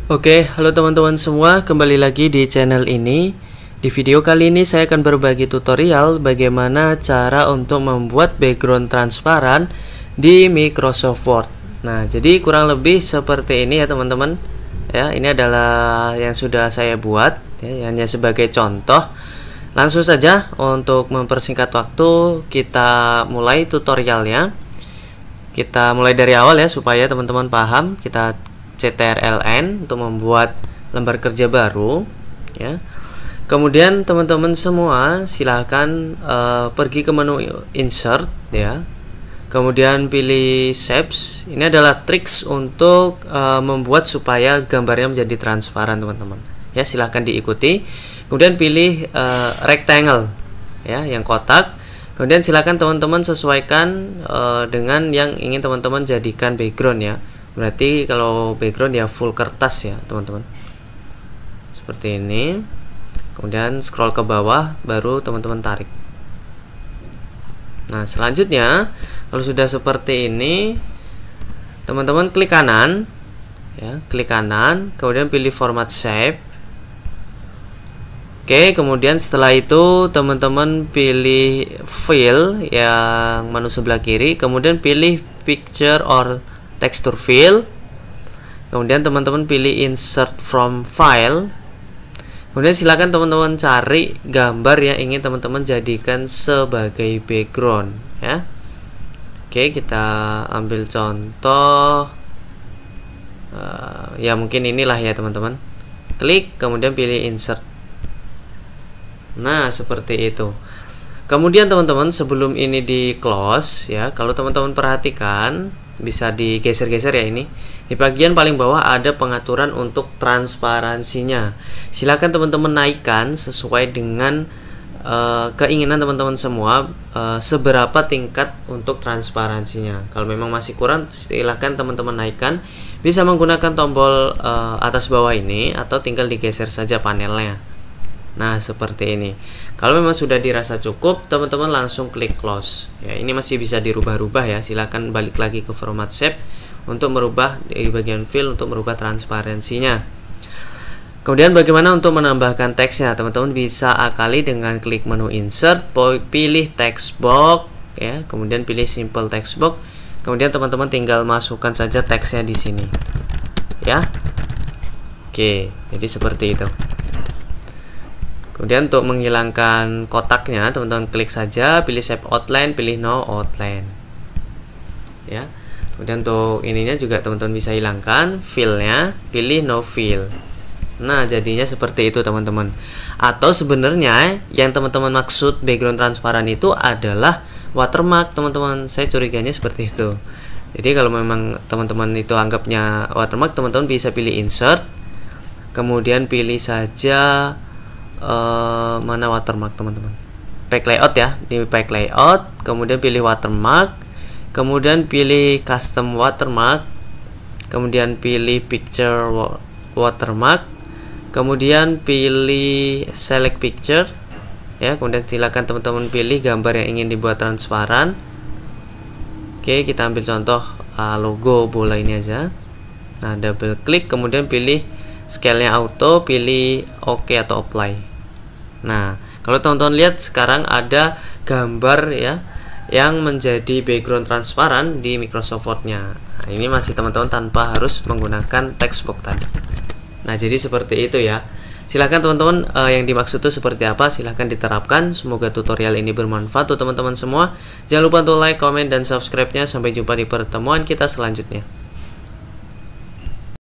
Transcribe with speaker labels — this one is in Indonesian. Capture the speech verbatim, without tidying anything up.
Speaker 1: Oke, halo teman-teman semua, kembali lagi di channel ini. Di video kali ini saya akan berbagi tutorial bagaimana cara untuk membuat background transparan di Microsoft Word. Nah, jadi kurang lebih seperti ini ya teman-teman. Ya, ini adalah yang sudah saya buat, ya, hanya sebagai contoh. Langsung saja untuk mempersingkat waktu, kita mulai tutorialnya. Kita mulai dari awal ya supaya teman-teman paham. Kita ctrln untuk membuat lembar kerja baru ya. Kemudian teman-teman semua silahkan uh, pergi ke menu insert ya. Kemudian pilih shapes. Ini adalah triks untuk uh, membuat supaya gambarnya menjadi transparan teman-teman ya, silahkan diikuti. Kemudian pilih uh, rectangle ya, yang kotak. Kemudian silakan teman-teman sesuaikan uh, dengan yang ingin teman-teman jadikan background ya. Berarti kalau background ya full kertas ya teman-teman, seperti ini. Kemudian scroll ke bawah, baru teman-teman tarik. Nah selanjutnya kalau sudah seperti ini, teman-teman klik kanan ya, klik kanan, kemudian pilih format shape. Oke, kemudian setelah itu teman-teman pilih fill yang menu sebelah kiri, kemudian pilih picture or texture fill. Kemudian teman-teman pilih insert from file. Kemudian silakan teman-teman cari gambar yang ingin teman-teman jadikan sebagai background ya. Oke, kita ambil contoh uh, ya mungkin inilah ya teman-teman. Klik, kemudian pilih insert. Nah seperti itu. Kemudian teman-teman sebelum ini di close ya, kalau teman-teman perhatikan bisa digeser-geser ya, ini di bagian paling bawah ada pengaturan untuk transparansinya. Silakan teman-teman naikkan sesuai dengan uh, keinginan teman-teman semua, uh, seberapa tingkat untuk transparansinya. Kalau memang masih kurang, silakan teman-teman naikkan. Bisa menggunakan tombol uh, atas bawah ini atau tinggal digeser saja panelnya. Nah seperti ini. Kalau memang sudah dirasa cukup, teman-teman langsung klik close ya. Ini masih bisa dirubah-rubah ya, silahkan balik lagi ke format shape untuk merubah di bagian fill, untuk merubah transparansinya. Kemudian bagaimana untuk menambahkan teksnya, teman-teman bisa akali dengan klik menu insert, pilih text box ya, kemudian pilih simple text box. Kemudian teman-teman tinggal masukkan saja teksnya di sini ya. Oke, jadi seperti itu. Kemudian untuk menghilangkan kotaknya, teman-teman klik saja, pilih shape outline, pilih no outline ya. Kemudian untuk ininya juga teman-teman bisa hilangkan fillnya, pilih no fill. Nah jadinya seperti itu teman-teman. Atau sebenarnya yang teman-teman maksud background transparan itu adalah watermark teman-teman. Saya curiganya seperti itu. Jadi kalau memang teman-teman itu anggapnya watermark, teman-teman bisa pilih insert, kemudian pilih saja Uh, mana watermark teman-teman, pack layout ya, di pack layout, kemudian pilih watermark, kemudian pilih custom watermark, kemudian pilih picture watermark, kemudian pilih select picture ya. Kemudian silakan teman-teman pilih gambar yang ingin dibuat transparan. Oke, kita ambil contoh uh, logo bola ini aja. Nah double klik, kemudian pilih scale-nya auto, pilih OK atau apply. Nah, kalau teman-teman lihat sekarang ada gambar ya yang menjadi background transparan di Microsoft Word-nya. Nah, ini masih teman-teman tanpa harus menggunakan text box tadi. Nah, jadi seperti itu ya. Silahkan teman-teman uh, yang dimaksud itu seperti apa, silahkan diterapkan. Semoga tutorial ini bermanfaat untuk teman-teman semua. Jangan lupa untuk like, comment, dan subscribe-nya. Sampai jumpa di pertemuan kita selanjutnya.